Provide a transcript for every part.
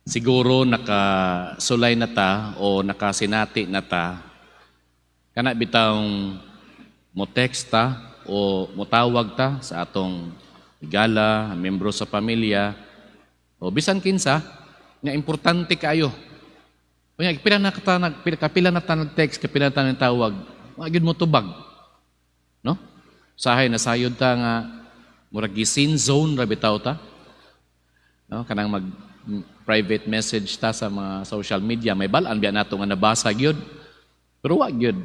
Siguro nakasulay na ta o nakasinati na ta kana bitawng mo text ta o motawag ta sa atong igala, membro sa pamilya o bisan kinsa nga importante kayo. Kunya kapila na ta nag-text, kapila na ta nagtawag, wa gyud mo tubag. No? Sahay na sayod ta nga murag sin zone ra bitaw ta. No, kanang mag private message ta sa mga social media, may balaan biya nato nga nabasa gyud. Pero wa gyud.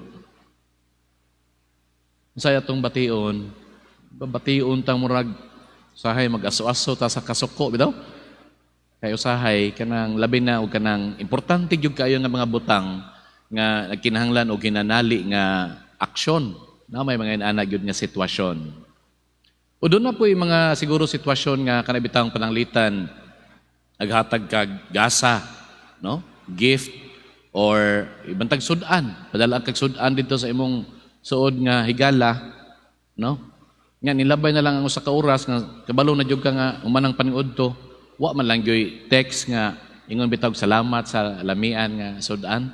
Saya tong bation tang murag sahay mag-aso-aso ta sa kasuko bitaw. Kay usahay kanang labi na og kanang importante gyud kayo nga mga butang nga nagkinahanglan og ginanali nga aksyon na may mga ana gyud nga sitwasyon. O doon na po yung mga siguro sitwasyon nga kanabitang pananglitan naghatag kag gasa, no? Gift or ibang tag sudan. Padala kag sudan dito sa imong suod nga higala, no? Nga nilabay na lang ang usa ka oras nga kabalo na jud ka nga umanang paniudto, wa man lang gyoy text nga ingon bitaw salamat sa lamian nga sudan.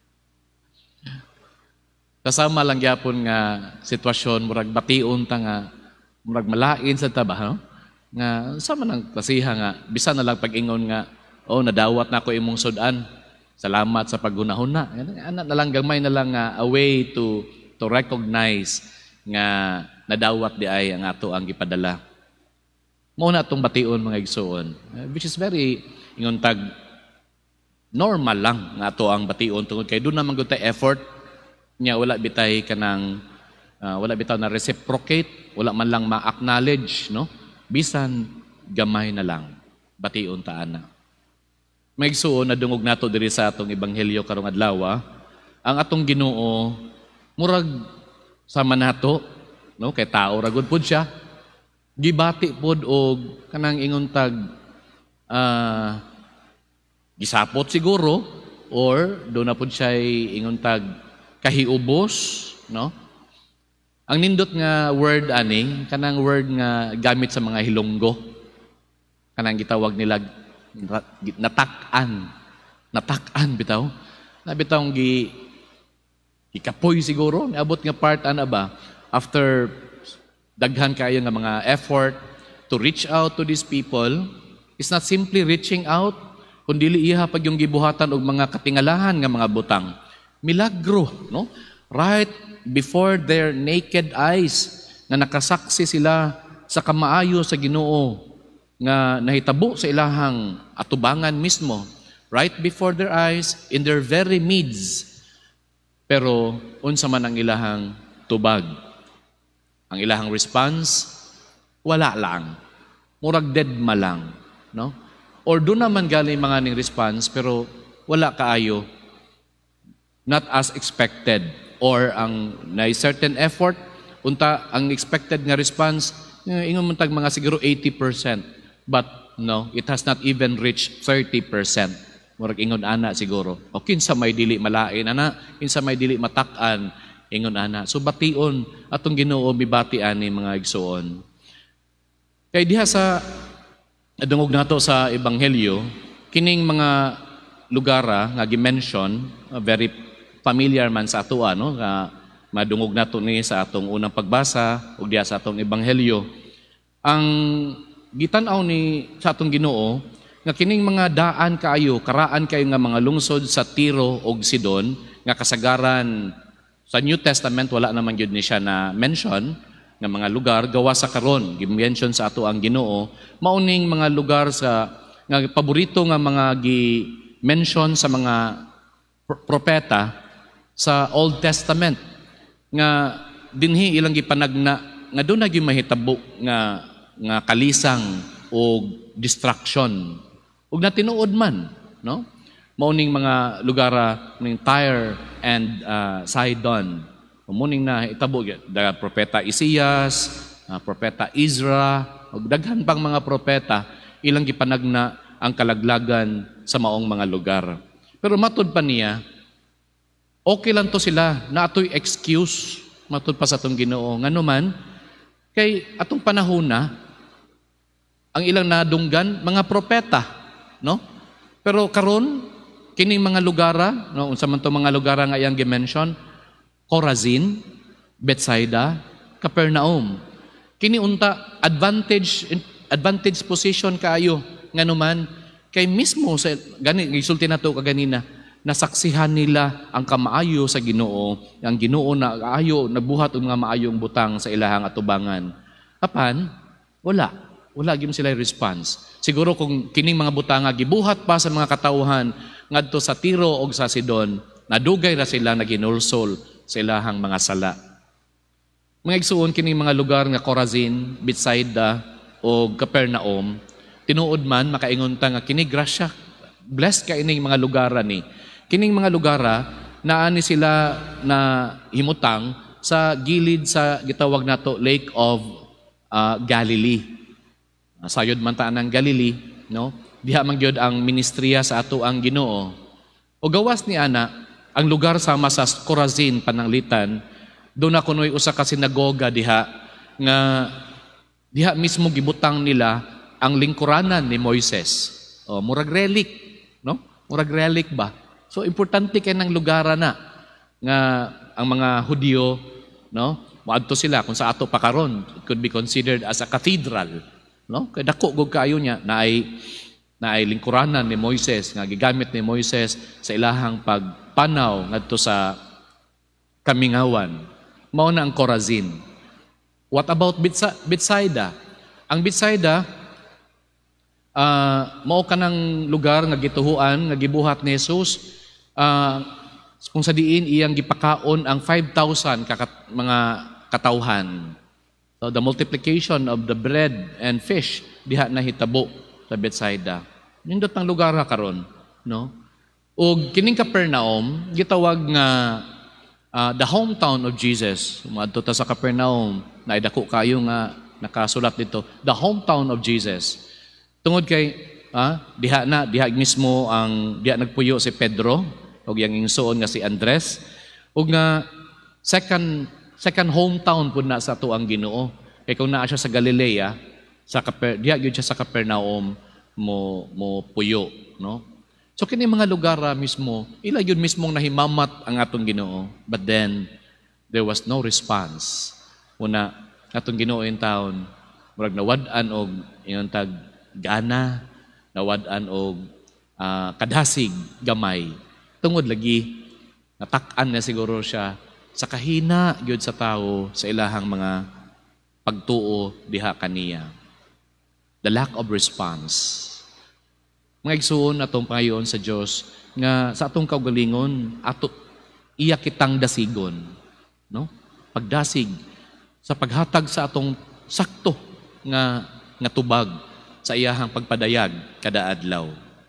Kasama lang gyapon nga sitwasyon murag bation ta nga murag malain sa taba, no? Nga sama nang klasiha nga bisan na lang pag-ingon nga oh nadawat na ako imong sudan, salamat sa paggunahuna. Ana na lang gamay na lang nga a way to recognize nga nadawat di ay ang ato ang gipadala. Mao na atong bation mga igsoon, which is very ingon tag normal lang nga ato ang bation tungod kay do naman gyud ta effort nya wala bitay kanang wala bitaw na reciprocate, wala man lang ma-acknowledge, no? Bisan gamay na lang bation ta ana. Maigsuon na dungog nato diri sa atong ebanghelyo karong adlaw, ang atong Ginoo murag sama nato, no? Kay tao ra gud pud siya. Gibati pud og kanang ingon tag gisapot siguro or do na pud siya ingon tag kahiubos, no? Ang nindot nga word ani, kanang word nga gamit sa mga Hilonggo. Kanang gitawag nila natak-an. Natak-an bitaw. Na bitaw gikapoy siguro, niabot nga part ana ba after daghan kayo nga mga effort to reach out to these people. It's not simply reaching out, kundi iha pag yung gibuhatan og mga katingalahan nga mga butang. Milagro, no? Right before their naked eyes na nakasaksi sila sa kamaayo sa Ginoo nga nahitabo sa ilahang atubangan mismo, right before their eyes, in their very midst. Pero unsa man ang ilahang tubag, ang ilahang response, wala lang, murag dead ma lang, no? Or doon naman galing mga ning response pero wala kaayo, not as expected. Or ang na certain effort, unta ang expected nga response, ingon man tag mga siguro 80%. But no, it has not even reached 30%. Murag ingon ana siguro. O kinsa may dili malain ana, kinsa may dili matak-an, ingon ana. So bation atong Ginoo mibati ani mga igsoon. Kay diha sa dungog nato sa ebanghelyo, kining mga lugara nga gi-mention, very familiar man sa ato no nga madungog nato ni sa atong unang pagbasa ug diha sa atong ebanghelyo. Ang gitan-aw ni sa atong Ginoo nga kining mga daan kaayo, karaan kayo nga mga lungsod sa Tiro ug Sidon nga kasagaran sa New Testament wala naman gyud ni siya na mention nga mga lugar gawa sa karon gi-mention sa ato ang Ginoo, mauning mga lugar sa nga paborito nga mga gi-mention sa mga propeta sa Old Testament nga dinhi ilang gipanagna nga doon na mahitabo nga kalisang o distraction ug natinuod man, no? Mauning mga lugar ning Tyre and Sidon. Muning na itabo da propeta Isias, propeta Ezra ug daghan pang mga propeta ilang gipanagna ang kalaglagan sa maong mga lugar. Pero matud pa niya okay lang to sila na ato'y excuse matud pa sa atong Ginoo nganuman kay atong panahon na ang ilang nadunggan mga propeta, no? Pero karon kining mga lugara, no, unsa man to mga lugara nga iyang gi-mention, Chorazin, Bethsaida, Capernaum. Kini unta advantage position kaayo nganuman kay mismo sa gani gisulti nato kaganina, nasaksihan nila ang kamaayo sa Ginoo, ang Ginoo na kaayo nabuhat og mga maayong butang sa ilahang atubangan. Apan wala gyud sila response. Siguro kung kining mga butanga gibuhat pa sa mga katawhan ngadto sa Tiro o sa Sidon, nadugay na sila naginulsol sa ilahang mga sala. Mga igsuon kining mga lugar nga Chorazin, Bethsaida o Capernaum, tinuod man makaingon ta nga kini grasya, blessed ka ining mga lugar ni. Kining mga lugara naani sila na himutang sa gilid sa gitawag nato Lake of Galilee. Sayod man ta ng Galilee, no? Diha man gyud ang ministriya sa ato ang Ginoo. O gawas ni ana ang lugar sama sa Chorazin pananglitan, doon na kunoy usa ka sinagoga diha nga diha mismo gibutang nila ang lingkuranan ni Moises. O murag relic, no? Murag relic ba? So importante kay nang lugara na nga ang mga Hudyo, no? Moadto sila kung sa ato pa karon, it could be considered as a cathedral, no? Kay dako gud kaayo niya na ay lingkuranan ni Moises nga gigamit ni Moises sa ilahang pagpanaw ngadto sa kamingawan. Mao na ang Chorazin. What about Bethsaida? Ang Bethsaida mao kanang lugar nga gituhuan nga gibuhat ni Jesus kung sa diin iyang gipakaon ang 5,000 mga katawhan. So the multiplication of the bread and fish diha na hitabo sa Bethsaida. Nindot ang lugar karon, no? Og kining Capernaum gitawag nga the hometown of Jesus. Umadto ta sa Capernaum, naidako kayo nga nakasulat dito, the hometown of Jesus. Tungod kay diha mismo ang diha nagpuyo si Pedro og yang ingsuon nga si Andres ug nga second hometown pud na sa ato ang Ginoo. Kay kung naa siya sa Galilea, diha gyud siya sa Capernaum mo puyo, no? So kini mga lugar mismo, ila yun mismong nahimamat ang atong Ginoo. But then there was no response. Una atong Ginoo in town, murag nawad-an og ingon tag gana, nawad-an og kadasig gamay. Tungod lagi natak-an na siguro siya sa kahina gyud sa tawo sa ilahang mga pagtuo diha kaniya. The lack of response. Mga igsoon atong pangayoon sa Dios nga sa atong kaugalingon ato iya kitang dasigon, no? Pagdasig sa paghatag sa atong sakto nga tubag sa iyahang pagpadayag kada adlaw.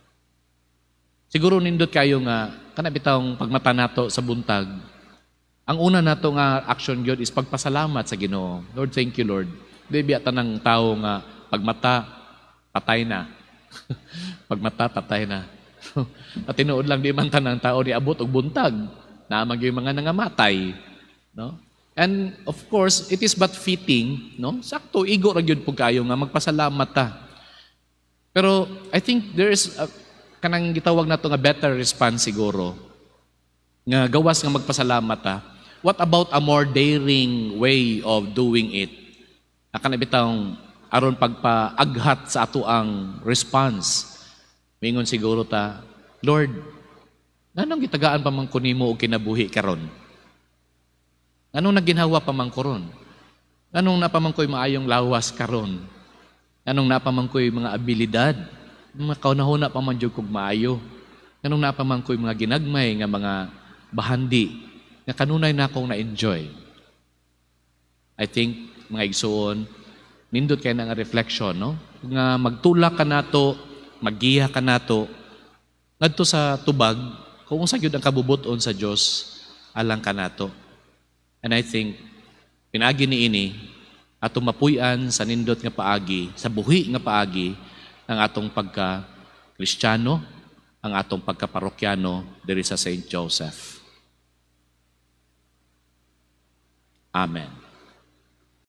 Siguro nindot kayo nga kana bitawng pagmata nato sa buntag. Ang una nato nga action gyud is pagpasalamat sa Ginoo. Lord, thank you Lord. Di biya tanang tawo nga pagmata patay na. Pagmata patay na. At tinuod lang di man tanang tao ni abot og buntag. Naamang yung mga nangamatay, no? And of course, it is but fitting, no? Sakto igo ra gyud pug kayo nga magpasalamat ta. Pero I think there is kanang gitawag nato nga better response siguro. Nga gawas nga magpasalamat ta. What about a more daring way of doing it? Kana bitawng aron pagpaaghat sa ato ang response. Mingon siguro ta, Lord, nganong gitagaan pa man ko nimo og kinabuhi karon? Nganong naginhawa pa man ko ron? Nganong napaman ko'y maayong lawas karon? Nganong napaman ko'y mga abilidad? Makaunahuna pa man jud kog maayo. Nganong napaman ko'y mga ginagmay nga mga bahandi nga kanunay na akong na-enjoy. I think mga igsoon, nindot kay na nga reflection, no? Nga magtulak ka nato, maggiya ka nato, ngadto sa tubag, kung unsa gyud ang kabubuton sa Dios alang ka nato. And I think pinagi niini atong mapuy-an sa nindot nga paagi, sa buhi nga paagi ang atong pagka-Kristiyano, ang atong pagka-parokyano diri sa St. Joseph. Amen.